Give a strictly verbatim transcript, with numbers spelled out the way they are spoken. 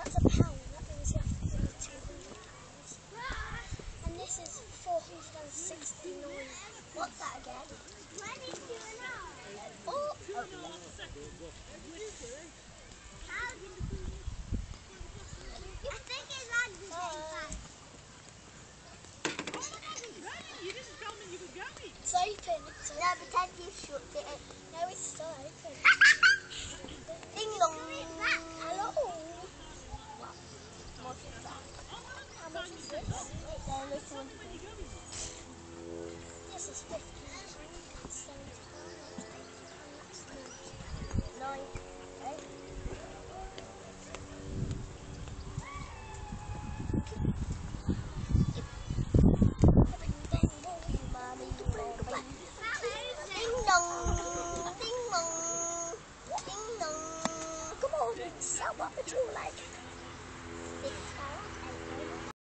that's a pound. That means you have to give me two hundred pounds. And this is four hundred sixty-nine. What's that again? Oh, oh. I think it runs the same time. You didn't tell me you were going. It's open. It's open. No, pretend you shut it. No, it's still open. Ding dong. Hello. What? What is that? How much is this? It's a little one. This is fifty pounds. That's seventy pounds. And that's thirty. Nine. Eight. Ding dong. Ding dong. Ding dong. Come on, sell what would you like?